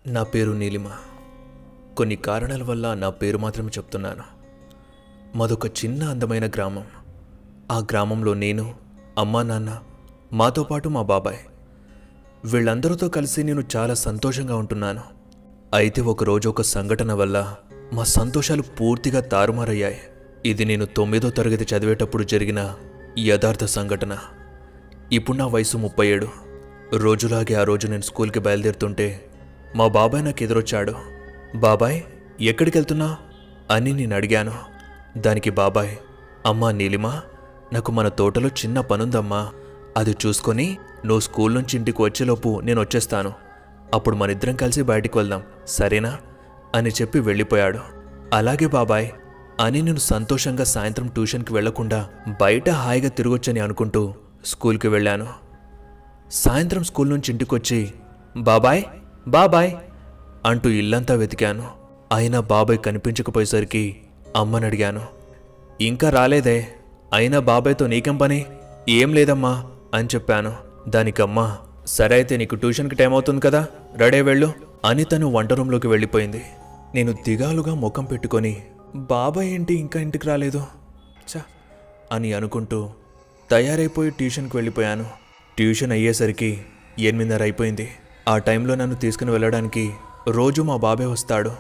నా పేరు నీలిమ. కొన్ని కారణాల వల్ల నా పేరు మాత్రమే చెప్తున్నాను. మాదొక చిన్న అందమైన గ్రామం. ఆ గ్రామంలో నేను, అమ్మా, నాన్న, మాతో పాటు మా బాబాయ్, వీళ్ళందరితో కలిసి నేను చాలా సంతోషంగా ఉంటున్నాను. అయితే ఒకరోజు ఒక సంఘటన వల్ల మా సంతోషాలు పూర్తిగా తారుమారయ్యాయి. ఇది నేను 9వ తరగతి చదివేటప్పుడు జరిగిన యథార్థ సంఘటన. ఇప్పుడు నా వయసు 37. రోజులాగే ఆ రోజు నేను స్కూల్కి బయలుదేరుతుంటే మా బాబాయ్ నాకు ఎదురొచ్చాడు. బాబాయ్, ఎక్కడికి వెళ్తున్నావు అని నేను అడిగాను. దానికి బాబాయ్, అమ్మా నీలిమ, నాకు మన తోటలో చిన్న పనుందమ్మా, అది చూసుకొని నువ్వు స్కూల్ నుంచి ఇంటికి వచ్చేలోపు నేను వచ్చేస్తాను, అప్పుడు మనిద్దరం కలిసి బయటికి వెళ్దాం, సరేనా అని చెప్పి వెళ్ళిపోయాడు. అలాగే బాబాయ్ అని నేను సంతోషంగా సాయంత్రం ట్యూషన్కి వెళ్లకుండా బయట హాయిగా తిరగొచ్చని అనుకుంటూ స్కూల్కి వెళ్ళాను. సాయంత్రం స్కూల్ నుంచి ఇంటికొచ్చి బాబాయ్ బాబాయ్ అంటూ ఇల్లంతా వెతికాను. అయినా బాబాయ్ కనిపించకపోయేసరికి అమ్మని అడిగాను. ఇంకా రాలేదే, అయినా బాబాయ్తో నీకేం పని? ఏం లేదమ్మా అని చెప్పాను. దానికమ్మా, సరే అయితే నీకు ట్యూషన్కి టైం అవుతుంది కదా, రెడీ వెళ్ళు అని తను వంట రూంలోకి వెళ్ళిపోయింది. నేను దిగాలుగా ముఖం పెట్టుకొని బాబాయ్ ఏంటి ఇంకా ఇంటికి రాలేదు చా అని అనుకుంటూ తయారైపోయి ట్యూషన్కి వెళ్ళిపోయాను. ట్యూషన్ అయ్యేసరికి 8:30 అయిపోయింది. ఆ టైంలో నన్ను తీసుకుని వెళ్ళడానికి రోజు మా బాబాయ్ వస్తాడు.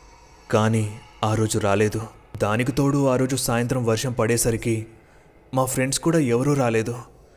కానీ ఆ రోజు రాలేదు. దానికి తోడు ఆ రోజు సాయంత్రం వర్షం పడేసరికి మా ఫ్రెండ్స్ కూడా ఎవరూ రాలేదు.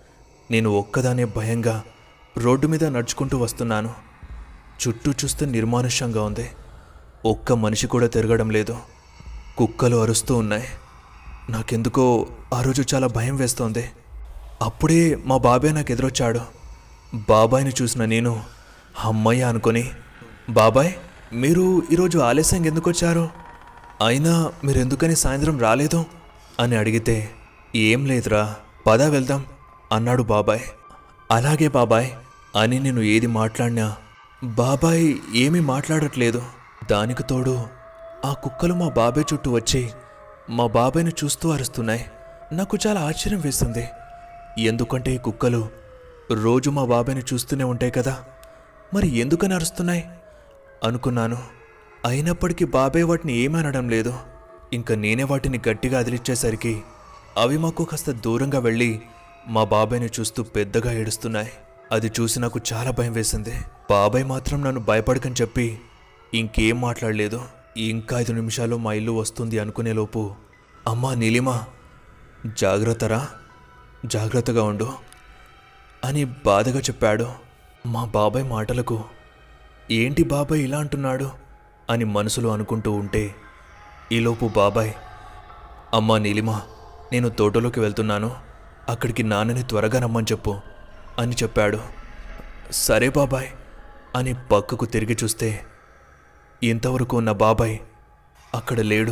నేను ఒక్కదానే భయంగా రోడ్డు మీద నడుచుకుంటూ వస్తున్నాను. చుట్టూ చూస్తే నిర్మానుష్యంగా ఉంది. ఒక్క మనిషి కూడా తిరగడం లేదు. కుక్కలు అరుస్తూ ఉన్నాయి. నాకెందుకో ఆ రోజు చాలా భయం వేస్తోంది. అప్పుడే మా బాబాయ్ నాకు ఎదురొచ్చాడు. బాబాయ్ని చూసిన నేను అమ్మయ్య అనుకొని, బాబాయ్, మీరు ఈరోజు ఆలస్యంగా ఎందుకు వచ్చారు? అయినా మీరెందుకని సాయంత్రం రాలేదు అని అడిగితే, ఏం లేదురా, పద వెళ్దాం అన్నాడు బాబాయ్. అలాగే బాబాయ్ అని నేను ఏది మాట్లాడినా బాబాయ్ ఏమీ మాట్లాడట్లేదు. దానికి తోడు ఆ కుక్కలు మా బాబాయ్ చుట్టూ వచ్చి మా బాబాయ్ని చూస్తూ అరుస్తున్నాయి. నాకు చాలా ఆశ్చర్యం వేస్తుంది. ఎందుకంటే ఈ కుక్కలు రోజు మా బాబాయ్ని చూస్తూనే ఉంటాయి కదా, మరి ఎందుకని అరుస్తున్నాయి అనుకున్నాను. అయినప్పటికీ బాబాయ్ వాటిని ఏమనడం లేదు. ఇంకా నేనే వాటిని గట్టిగా అదిలిచ్చేసరికి అవి మాకు కాస్త దూరంగా వెళ్ళి మా బాబాయ్ని చూస్తూ పెద్దగా ఏడుస్తున్నాయి. అది చూసి నాకు చాలా భయం వేసింది. బాబాయ్ మాత్రం నన్ను భయపడకని చెప్పి ఇంకేం మాట్లాడలేదు. ఇంకా 5 నిమిషాల్లో మా ఇల్లు వస్తుంది అనుకునేలోపు, అమ్మా నీలిమ, జాగ్రత్తరా, జాగ్రత్తగా ఉండు అని బాధగా చెప్పాడు. మా బాబాయ్ మాటలకు ఏంటి బాబాయ్ ఇలా అంటున్నాడు అని మనసులో అనుకుంటూ ఉంటే, ఈలోపు బాబాయ్, అమ్మా నీలిమ, నేను తోటలోకి వెళ్తున్నాను, అక్కడికి నాన్నని త్వరగా రమ్మని చెప్పు అని చెప్పాడు. సరే బాబాయ్ అని పక్కకు తిరిగి చూస్తే ఇంతవరకు ఉన్న బాబాయ్ అక్కడ లేడు.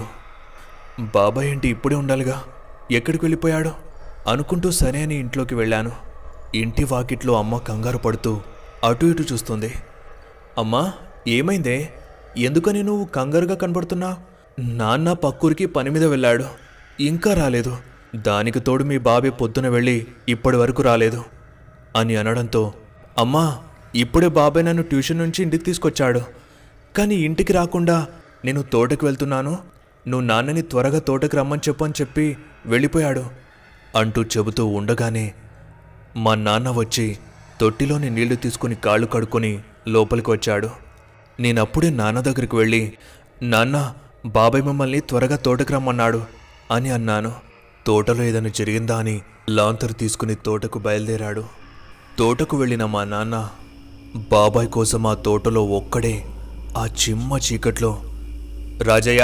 బాబాయ్ ఏంటి ఇప్పుడే ఉండాలిగా, ఎక్కడికి వెళ్ళిపోయాడు అనుకుంటూ సరే అని ఇంట్లోకి వెళ్ళాను. ఇంటి వాకిట్లో అమ్మ కంగారు పడుతూ అటు ఇటు చూస్తుంది. అమ్మా, ఏమైందే, ఎందుకని నువ్వు కంగారుగా కనబడుతున్నా? నాన్న పక్కూరికి పని మీద వెళ్ళాడు, ఇంకా రాలేదు. దానికి తోడు మీ బాబాయ్ పొద్దున వెళ్ళి ఇప్పటి వరకు రాలేదు అని అనడంతో, అమ్మా, ఇప్పుడే బాబాయ్ నన్ను ట్యూషన్ నుంచి ఇంటికి తీసుకొచ్చాడు, కానీ ఇంటికి రాకుండా నేను తోటకు వెళ్తున్నాను, నువ్వు నాన్నని త్వరగా తోటకు రమ్మని చెప్పు అని చెప్పి వెళ్ళిపోయాడు అంటూ చెబుతూ ఉండగానే మా నాన్న వచ్చి తొట్టిలోని నీళ్లు తీసుకుని కాళ్ళు కడుక్కొని లోపలికి వచ్చాడు. నేనప్పుడే నాన్న దగ్గరికి వెళ్ళి, నాన్న, బాబాయ్ మమ్మల్ని త్వరగా తోటకు రమ్మన్నాడు అని అన్నాను. తోటలో ఏదైనా జరిగిందా అని లాంతరు తీసుకుని తోటకు బయలుదేరాడు. తోటకు వెళ్ళిన మా నాన్న బాబాయ్ కోసం ఆ తోటలో ఒక్కడే ఆ చిమ్మ చీకట్లో, రాజయ్య,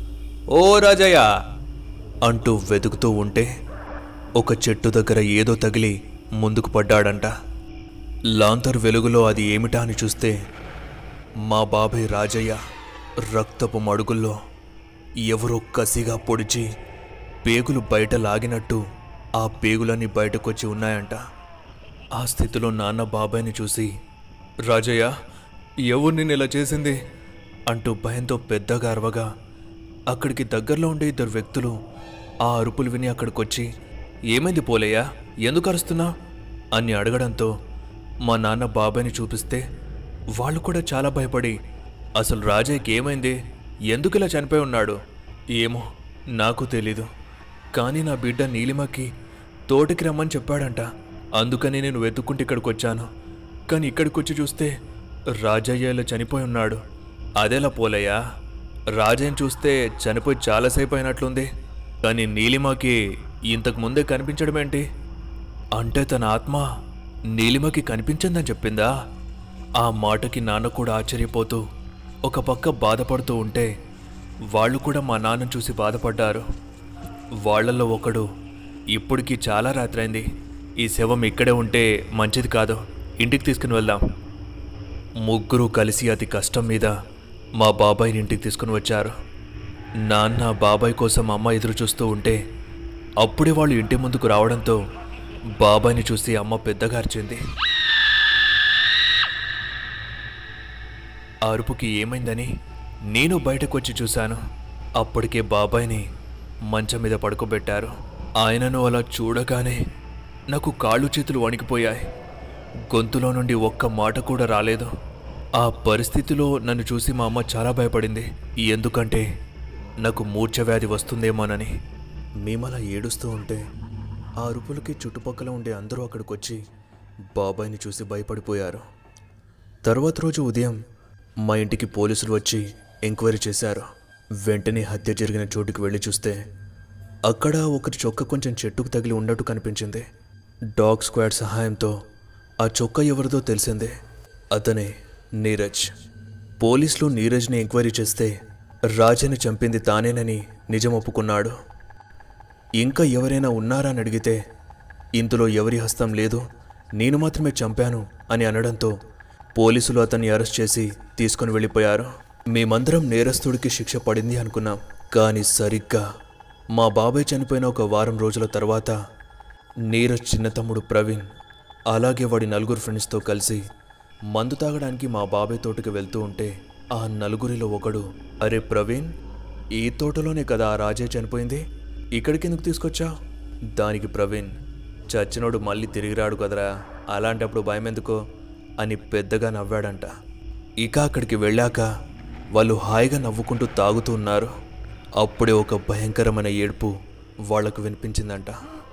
ఓ రాజయ్య అంటూ వెతుకుతూ ఉంటే ఒక చెట్టు దగ్గర ఏదో తగిలి ముందుకు పడ్డాడంట. లాంతర్ వెలుగులో అది ఏమిటా అని చూస్తే మా బాబాయ్ రాజయ్య రక్తపు మడుగుల్లో ఎవరో కసిగా పొడిచి పేగులు బయట లాగినట్టు ఆ పేగులన్నీ బయటకొచ్చి ఉన్నాయంట. ఆ స్థితిలో నాన్న బాబాయ్ని చూసి, రాజయ్య, ఎవరు నిన్ను ఇలా చేసింది అంటూ భయంతో పెద్దగా అరవగా అక్కడికి దగ్గరలో ఉండే 2 వ్యక్తులు ఆ అరుపులు విని అక్కడికొచ్చి, ఏమైంది పోలయ్యా, ఎందుకు అరుస్తున్నా అని అడగడంతో మా నాన్న బాబాయ్ని చూపిస్తే వాళ్ళు కూడా చాలా భయపడి అసలు రాజయ్యకి ఏమైంది? ఎందుకు ఇలా చనిపోయి ఉన్నాడు? ఏమో, నాకు తెలీదు. కానీ నా బిడ్డ నీలిమకి తోటకి రమ్మని చెప్పాడంట. అందుకని నేను వెతుక్కుంటే ఇక్కడికి వచ్చాను. కానీ ఇక్కడికి వచ్చి చూస్తే రాజయ్య ఇలా చనిపోయి ఉన్నాడు. అదేలా పోలయ్యా? రాజయ్యని చూస్తే చనిపోయి చాలాసేపు అయినట్లుంది. కానీ నీలిమకి ఇంతకు ముందే కనిపించడం ఏంటి? అంటే తన ఆత్మ నీలిమకి కనిపించిందని చెప్పిందా? ఆ మాటకి నాన్న కూడా ఆశ్చర్యపోతూ ఒక పక్క బాధపడుతూ ఉంటే వాళ్ళు కూడా మా నాన్నను చూసి బాధపడ్డారు. వాళ్లలో ఒకడు, ఇప్పటికీ చాలా రాత్రైంది, ఈ శవం ఇక్కడే ఉంటే మంచిది కాదు, ఇంటికి తీసుకుని వెళ్దాం. ముగ్గురు కలిసి అతి కష్టం మీద మా బాబాయిని ఇంటికి తీసుకుని వచ్చారు. నాన్న బాబాయ్ కోసం అమ్మ ఎదురు చూస్తూ ఉంటే అప్పుడే వాళ్ళు ఇంటి ముందుకు రావడంతో బాబాయ్ని చూసి అమ్మ పెద్దగా అరిచింది. ఆ అరుపుకి ఏమైందని నేను బయటకు వచ్చి చూశాను. అప్పటికే బాబాయ్ని మంచం మీద పడుకోబెట్టారు. ఆయనను అలా చూడగానే నాకు కాళ్ళు చేతులు వణికిపోయాయి. గొంతులో నుండి ఒక్క మాట కూడా రాలేదు. ఆ పరిస్థితిలో నన్ను చూసి మా అమ్మ చాలా భయపడింది. ఎందుకంటే నాకు మూర్ఛవ్యాధి వస్తుందేమోనని. మేమలా ఏడుస్తూ ఉంటే ఆ అరుపులకి చుట్టుపక్కల ఉండే అందరూ అక్కడికి వచ్చి బాబాయ్ని చూసి భయపడిపోయారు. తర్వాత రోజు ఉదయం మా ఇంటికి పోలీసులు వచ్చి ఎంక్వైరీ చేశారు. వెంటనే హత్య జరిగిన చోటుకి వెళ్ళి చూస్తే అక్కడ ఒకరి చొక్క కొంచెం చెట్టుకు తగిలి ఉన్నట్టు కనిపించింది. డాగ్ స్క్వాడ్ సహాయంతో ఆ చొక్క ఎవరిదో తెలిసిందే. అతనే నీరజ్. పోలీసులు నీరజ్ని ఎంక్వైరీ చేస్తే రాజని చంపింది తానేనని నిజం ఒప్పుకున్నాడు. ఇంకా ఎవరైనా ఉన్నారా అని అడిగితే ఇందులో ఎవరి హస్తం లేదు, నేను మాత్రమే చంపాను అని అనడంతో పోలీసులు అతన్ని అరెస్ట్ చేసి తీసుకుని వెళ్ళిపోయారు. మేమందరం నేరస్తుడికి శిక్ష పడింది అనుకున్నాం. కానీ సరిగ్గా మా బాబాయ్ చనిపోయిన ఒక వారం రోజుల తర్వాత నీరజ్ చిన్న తమ్ముడు ప్రవీణ్ అలాగే వాడి నలుగురు ఫ్రెండ్స్తో కలిసి మందు తాగడానికి మా బాబాయ్ తోటకి వెళ్తూ ఉంటే ఆ నలుగురిలో ఒకడు, అరే ప్రవీణ్, ఈ తోటలోనే కదా ఆ రాజయ్య చనిపోయింది, ఇక్కడికి ఎందుకు తీసుకొచ్చా? దానికి ప్రవీణ్, చచ్చినోడు మళ్ళీ తిరిగిరాడు కదరా, అలాంటప్పుడు భయం ఎందుకో అని పెద్దగా నవ్వాడంట. ఇక అక్కడికి వెళ్ళాక వాళ్ళు హాయిగా నవ్వుకుంటూ తాగుతూ ఉన్నారు. అప్పుడే ఒక భయంకరమైన ఏడుపు వాళ్లకు వినిపించిందంట.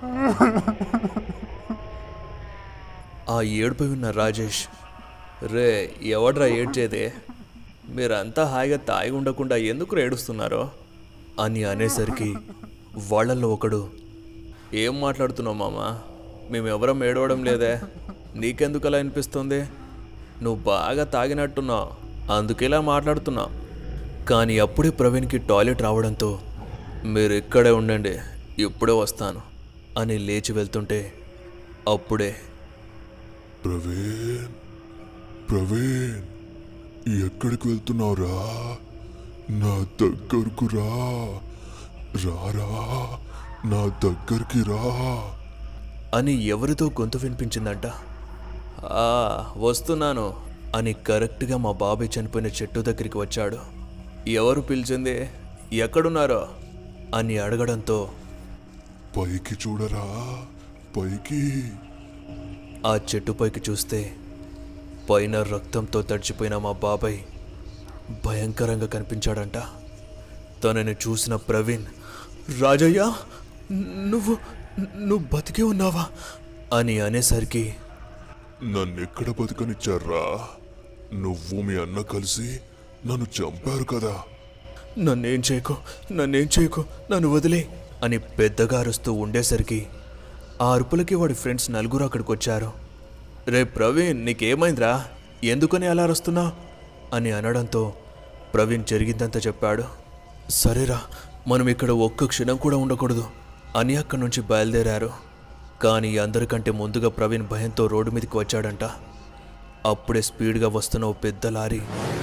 ఆ ఏడుపు విన్న రాజేష్, రే ఎవడ్రా ఏడ్చేదే, మీరంతా హాయిగా తాగి ఉండకుండా ఎందుకు ఏడుస్తున్నారో అని అనేసరికి వాళ్ళల్లో ఒకడు, ఏం మాట్లాడుతున్నావు మామా, మేమెవరం ఏడవడం లేదే, నీకెందుకు అలా అనిపిస్తుంది, నువ్వు బాగా తాగినట్టున్నావు అందుకేలా మాట్లాడుతున్నావు. కానీ అప్పుడే ప్రవీణ్కి టాయిలెట్ రావడంతో మీరు ఇక్కడే ఉండండి ఇప్పుడే వస్తాను అని లేచి వెళ్తుంటే అప్పుడే, ప్రవీణ్ ప్రవీణ్ ఎక్కడికి వెళ్తున్నావురా, నా దగ్గరకు రా, రారా నా దగ్గరికి రా అని ఎవరితో గొంతు వినిపించిందంట. వస్తున్నాను అని కరెక్ట్గా మా బాబాయ్ చనిపోయిన చెట్టు దగ్గరికి వచ్చాడు. ఎవరు పిలిచింది, ఎక్కడున్నారో అని అడగడంతో, పైకి చూడరా పైకి. ఆ చెట్టు పైకి చూస్తే పైన రక్తంతో తడిచిపోయిన మా బాబాయ్ భయంకరంగా కనిపించాడంట. తనని చూసిన ప్రవీణ్, రాజయ్య నువ్వు బతికే ఉన్నావా అని అనేసరికి, నన్నెక్కడ బతకనిచ్చారా, నువ్వు మీ అన్న కలిసి నన్ను చంపారు కదా, నన్నేం చేయకు నన్ను వదిలే అని పెద్దగా అరుస్తూ ఉండేసరికి ఆ అరుపులకి వాడి ఫ్రెండ్స్ నలుగురు అక్కడికి వచ్చారు. రే ప్రవీణ్, నీకేమైందిరా, ఎందుకని అలా అరుస్తున్నావు అని అనడంతో ప్రవీణ్ జరిగిందంతా చెప్పాడు. సరేరా, మనం ఇక్కడ ఒక్క క్షణం కూడా ఉండకూడదు అని అక్కడి నుంచి బయలుదేరారు. కానీ అందరికంటే ముందుగా ప్రవీణ్ భయంతో రోడ్డు మీదకి వచ్చాడంట. అప్పుడే స్పీడ్గా వస్తున్న ఓ పెద్ద లారీ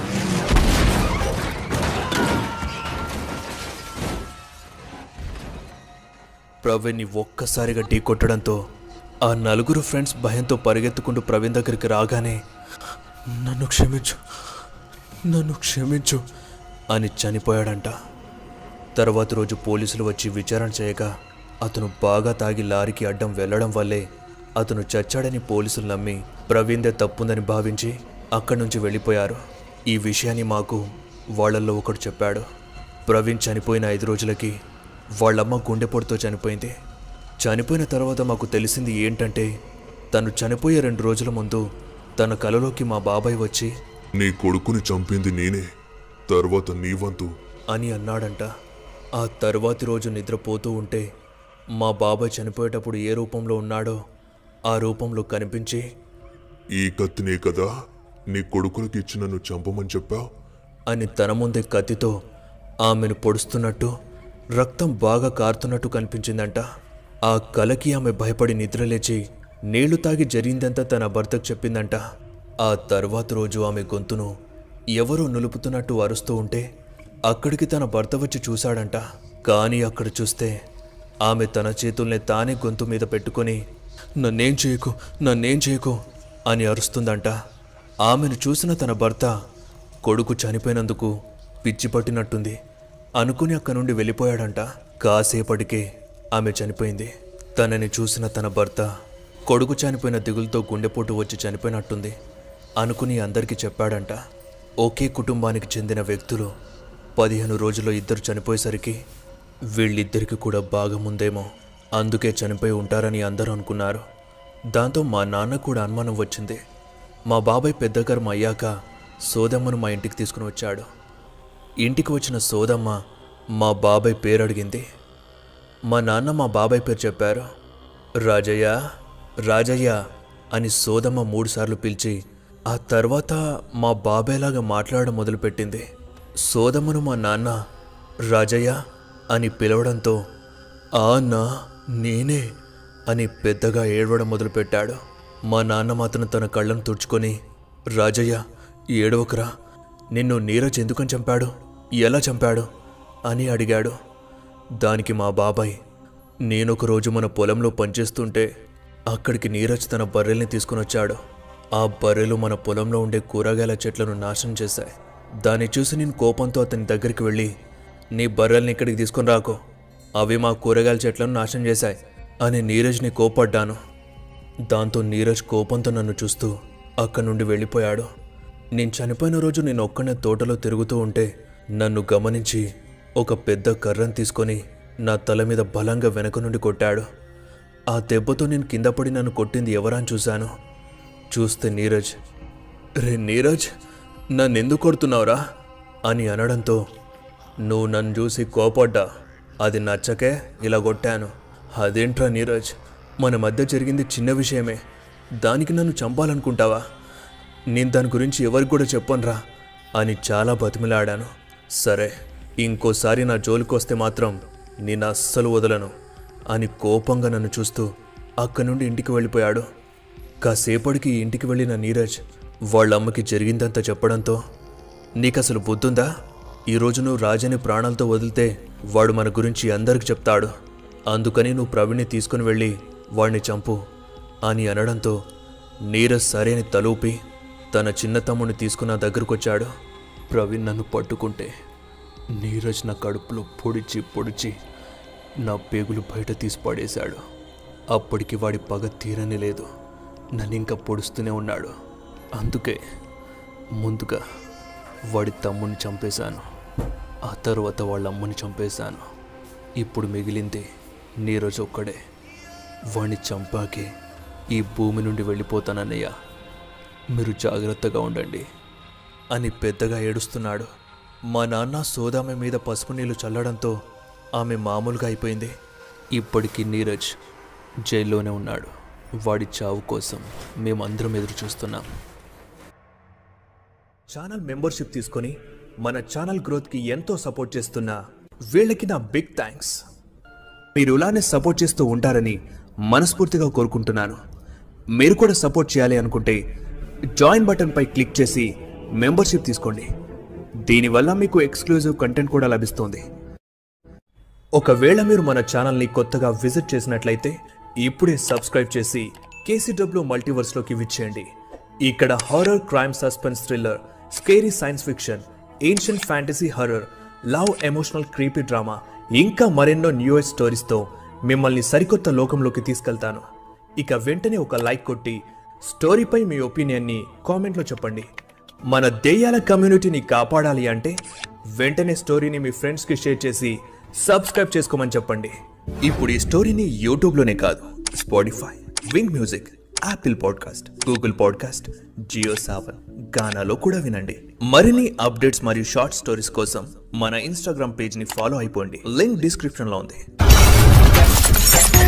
ప్రవీణ్ని ఒక్కసారిగా ఢీ కొట్టడంతో ఆ నలుగురు ఫ్రెండ్స్ భయంతో పరిగెత్తుకుంటూ ప్రవీణ్ దగ్గరికి రాగానే, నన్ను క్షమించు అని చనిపోయాడంట. తర్వాత రోజు పోలీసులు వచ్చి విచారణ చేయగా అతను బాగా తాగి లారీకి అడ్డం వెళ్లడం వల్లే అతను చచ్చాడని పోలీసులు నమ్మి ప్రవీణ్దే తప్పుందని భావించి అక్కడి నుంచి వెళ్ళిపోయారు. ఈ విషయాన్ని మాకు వాళ్ళల్లో ఒకడు చెప్పాడు. ప్రవీణ్ చనిపోయిన 5 రోజులకి వాళ్ళమ్మ గుండెపోటుతో చనిపోయింది. చనిపోయిన తర్వాత మాకు తెలిసింది ఏంటంటే, తను చనిపోయే 2 రోజుల ముందు తన కలలోకి మా బాబాయ్ వచ్చి నీ కొడుకుని చంపింది నేనే, తర్వాత నీ వంతు అని అన్నాడంట. ఆ తర్వాతి రోజు నిద్రపోతూ ఉంటే మా బాబాయ్ చనిపోయేటప్పుడు ఏ రూపంలో ఉన్నాడో ఆ రూపంలో కనిపించి, ఈ కత్తినే కదా నీ కొడుకులకి ఇచ్చి నన్ను చంపమని చెప్పావు అని తన ముందే కత్తితో ఆమెను పొడుస్తున్నట్టు, రక్తం బాగా కారుతున్నట్టు కనిపించిందంట. ఆ కలకి ఆమె భయపడి నిద్రలేచి నీళ్లు తాగి జరిగిందంతా తన భర్తకు చెప్పిందంట. ఆ తర్వాత రోజు ఆమె గొంతును ఎవరో నులుపుతున్నట్టు అరుస్తూ ఉంటే అక్కడికి తన భర్త వచ్చి చూశాడంట. కానీ అక్కడ చూస్తే ఆమె తన చేతుల్ని తానే గొంతు మీద పెట్టుకొని నన్నేం చేయకు అని అరుస్తుందంట. ఆమెను చూసిన తన భర్త కొడుకు చనిపోయినందుకు పిచ్చి పట్టినట్టుంది అనుకుని అక్కడి నుండి వెళ్ళిపోయాడంట. కాసేపటికే ఆమె చనిపోయింది. తనని చూసిన తన భర్త కొడుకు చనిపోయిన దిగులతో గుండెపోటు వచ్చి చనిపోయినట్టుంది అనుకుని అందరికీ చెప్పాడంట. ఒకే కుటుంబానికి చెందిన వ్యక్తులు 15 రోజుల్లో 2 చనిపోయేసరికి వీళ్ళిద్దరికి కూడా బాగా ముందేమో, అందుకే చనిపోయి ఉంటారని అందరూ అనుకున్నారు. దాంతో మా నాన్న కూడా అనుమానం వచ్చింది. మా బాబాయ్ పెద్ద కర్మ అయ్యాక సోదమ్మను మా ఇంటికి తీసుకుని వచ్చాడు. ఇంటికి వచ్చిన సోదమ్మ మా బాబాయ్ పేరు అడిగింది. మా నాన్న మా బాబాయ్ పేరు చెప్పారు. రాజయ్య అని సోదమ్మ 3 సార్లు పిలిచి ఆ తర్వాత మా బాబాయ్లాగా మాట్లాడడం మొదలుపెట్టింది. సోదమ్మను మా నాన్న రాజయ్య అని పిలవడంతో అన్నా నేనే అని పెద్దగా ఏడవడం మొదలుపెట్టాడు. మా నాన్న మాత్రం తన కళ్ళను తుడుచుకొని రాజయ్య ఏడవకురా, నిన్ను నీరజ్ ఎందుకని చంపాడు, ఎలా చంపాడు అని అడిగాడు. దానికి మా బాబాయ్, నేనొక రోజు మన పొలంలో పనిచేస్తుంటే అక్కడికి నీరజ్ తన బర్రెల్ని తీసుకుని వచ్చాడు. ఆ బర్రెలు మన పొలంలో ఉండే కూరగాయల చెట్లను నాశనం చేశాయి. దాన్ని చూసి నేను కోపంతో అతని దగ్గరికి వెళ్ళి, నీ బర్రెల్ని ఇక్కడికి తీసుకుని రాకో, అవి మా కూరగాయల చెట్లను నాశనం చేశాయి అని నీరజ్ని కోపడ్డాను. దాంతో నీరజ్ కోపంతో నన్ను చూస్తూ అక్కడి నుండి వెళ్ళిపోయాడు. నేను చనిపోయిన రోజు నేను ఒక్కనే తోటలో తిరుగుతూ ఉంటే నన్ను గమనించి ఒక పెద్ద కర్రను తీసుకొని నా తల మీద బలంగా వెనక నుండి కొట్టాడు. ఆ దెబ్బతో నేను కింద పడి నన్ను కొట్టింది ఎవరా అని చూశాను. చూస్తే నీరజ్, రే నీరజ్, నన్నెందుకు కొడుతున్నావురా అని అనడంతో, నువ్వు నన్ను చూసి కోపడ్డా, అది నచ్చకే ఇలా కొట్టాను. అదేంట్రా నీరజ్, మన మధ్య జరిగింది చిన్న విషయమే, దానికి నన్ను చంపాలనుకుంటావా? నేను దాని గురించి ఎవరికి కూడా చెప్పనురా అని చాలా బతిమిలాడాను. సరే, ఇంకోసారి నా జోలికొస్తే మాత్రం నేను అస్సలు వదలను అని కోపంగా నన్ను చూస్తూ అక్కడి నుండి ఇంటికి వెళ్ళిపోయాడు. కాసేపటికి ఇంటికి వెళ్ళిన నీరజ్ వాళ్ళమ్మకి జరిగిందంతా చెప్పడంతో, నీకసలు బుద్ధుందా? ఈరోజు నువ్వు రాజని ప్రాణాలతో వదిలితే వాడు మన గురించి అందరికి చెప్తాడు, అందుకని నువ్వు ప్రవీణ్ని తీసుకుని వెళ్ళి వాడిని చంపు అని అనడంతో నీరజ్ సరే అని తలూపి తన చిన్న తమ్ముడిని తీసుకున్న దగ్గరకొచ్చాడు. ప్రవీణ్ నన్ను పట్టుకుంటే నీరజ్ నా కడుపులో పొడిచి నా పేగులు బయట తీసి పడేశాడు. అప్పటికి వాడి పగ తీరని లేదు, నన్ను ఇంకా పొడుస్తూనే ఉన్నాడు. అందుకే ముందుగా వాడి తమ్ముని చంపేశాను, ఆ తర్వాత వాళ్ళ అమ్మని చంపేశాను. ఇప్పుడు మిగిలింది నీరజ్ ఒక్కడే. వాడిని చంపాకే ఈ భూమి నుండి వెళ్ళిపోతానన్నయ్య, మీరు జాగ్రత్తగా ఉండండి అని పెద్దగా ఏడుస్తున్నాడు. మా నాన్న సోదామె మీద పసుపు నీళ్లు చల్లడంతో ఆమె మామూలుగా అయిపోయింది. ఇప్పటికీ నీరజ్ జైల్లోనే ఉన్నాడు. వాడి చావు కోసం మేమందరం ఎదురు చూస్తున్నాం. ఛానల్ మెంబర్షిప్ తీసుకొని మన ఛానల్ గ్రోత్కి ఎంతో సపోర్ట్ చేస్తున్న వీళ్ళకి నా బిగ్ థ్యాంక్స్. మీరు ఇలానే సపోర్ట్ చేస్తూ ఉంటారని మనస్ఫూర్తిగా కోరుకుంటున్నాను. మీరు కూడా సపోర్ట్ చేయాలి అనుకుంటే జాయిన్ బటన్పై క్లిక్ చేసి మెంబర్షిప్ తీసుకోండి. దీనివల్ల మీకు ఎక్స్క్లూజివ్ కంటెంట్ కూడా లభిస్తుంది. ఒకవేళ మీరు మన ఛానల్ని కొత్తగా విజిట్ చేసినట్లయితే ఇప్పుడే సబ్స్క్రైబ్ చేసి కేసీడబ్ల్యూ మల్టీవర్స్లోకి విచ్చేయండి. ఇక్కడ horror, crime, suspense, thriller, scary science fiction, ancient fantasy, horror, love, emotional, creepy drama ఇంకా మరెన్నో న్యూయెస్ట్ స్టోరీస్తో మిమ్మల్ని సరికొత్త లోకంలోకి తీసుకెళ్తాను. ఇక వెంటనే ఒక లైక్ కొట్టి స్టోరీపై మీ ఒపీనియన్ని కామెంట్లో చెప్పండి. మన దెయ్యాల కమ్యూనిటీని కాపాడాలి అంటే వెంటనే స్టోరీని మీ ఫ్రెండ్స్కి షేర్ చేసి సబ్స్క్రైబ్ చేసుకోమని చెప్పండి. ఇప్పుడు ఈ స్టోరీని యూట్యూబ్లోనే కాదు, Spotify, Wynk music, Apple podcast, Google podcast, Jio Saavn, గానాలో కూడా వినండి. మరిన్ని అప్డేట్స్ మరియు షార్ట్ స్టోరీస్ కోసం మన ఇన్స్టాగ్రామ్ పేజ్ని ఫాలో అయిపోండి. లింక్ డిస్క్రిప్షన్లో ఉంది.